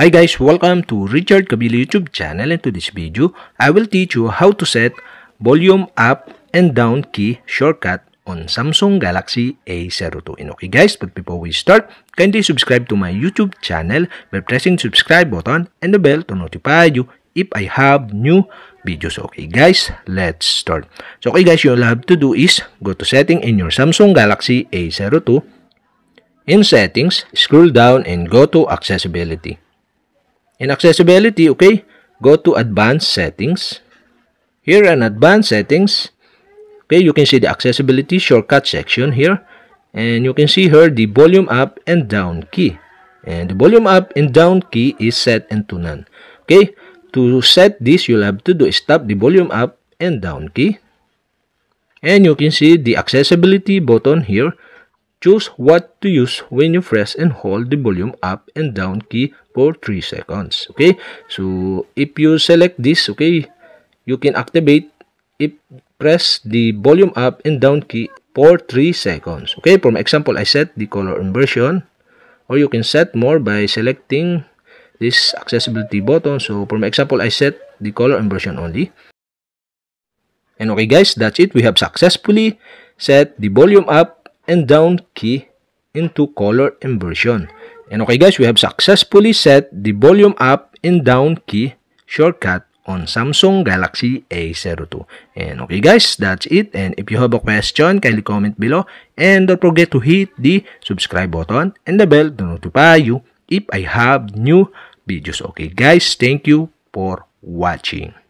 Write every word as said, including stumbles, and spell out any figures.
Hi guys, welcome to Richard Cabile YouTube channel, and to this video, I will teach you how to set volume up and down key shortcut on Samsung Galaxy A zero two. And okay guys, but before we start, kindly subscribe to my YouTube channel by pressing subscribe button and the bell to notify you if I have new videos. Okay guys, let's start. So okay guys, all you have to do is go to setting in your Samsung Galaxy A zero two. In settings, scroll down and go to accessibility. In accessibility, okay, go to advanced settings. Here in advanced settings, okay, you can see the accessibility shortcut section here. And you can see here the volume up and down key. And the volume up and down key is set into none. Okay, to set this, you'll have to do is tap the volume up and down key. And you can see the accessibility button here. Choose what to use when you press and hold the volume up and down key for three seconds. Okay, so if you select this, okay, you can activate if press the volume up and down key for three seconds. Okay, for example, I set the color inversion, or you can set more by selecting this accessibility button. So for example, I set the color inversion only. And okay guys, that's it. We have successfully set the volume up and down key into color inversion. And okay guys, we have successfully set the volume up and down key shortcut on Samsung Galaxy A zero two. And okay guys, that's it. And if you have a question, kindly comment below. And don't forget to hit the subscribe button and the bell to notify you if I have new videos. Okay guys, thank you for watching.